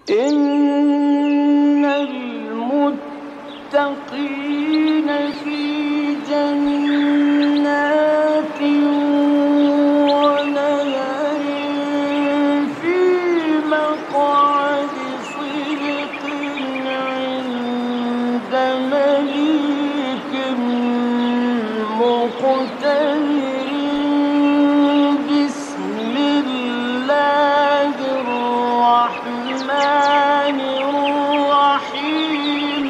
إن المتقين في جنات ونهر في مقعد صدق عند مليك مقتدر. بسم الله الرحمن الرحيم.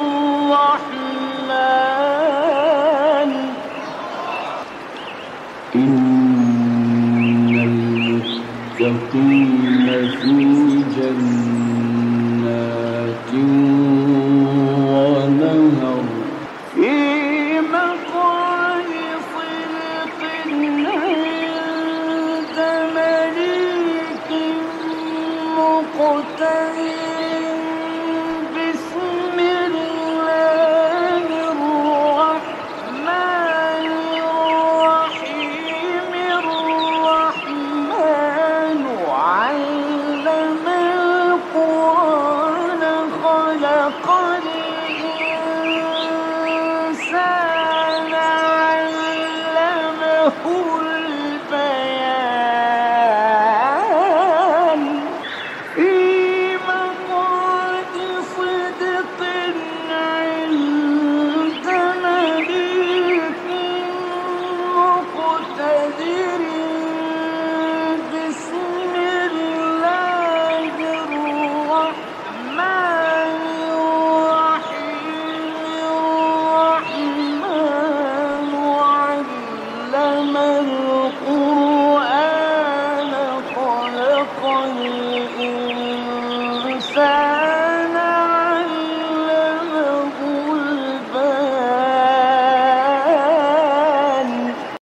الرحمن إن المتقين في جنات ونهر في مقعد صدق عند مليك مقتدر.